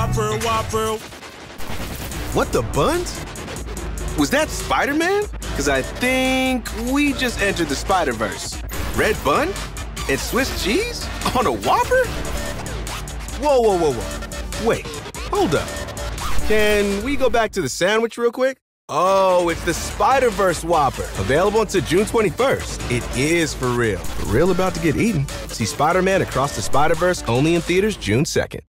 Whopper, Whopper. What the buns? Was that Spider-Man? Because I think we just entered the Spider-Verse. Red bun? And Swiss cheese? On a Whopper? Whoa, whoa, whoa, whoa. Wait, hold up. Can we go back to the sandwich real quick? Oh, it's the Spider-Verse Whopper. Available until June 21st. It is for real. For real about to get eaten. See Spider-Man Across the Spider-Verse only in theaters June 2nd.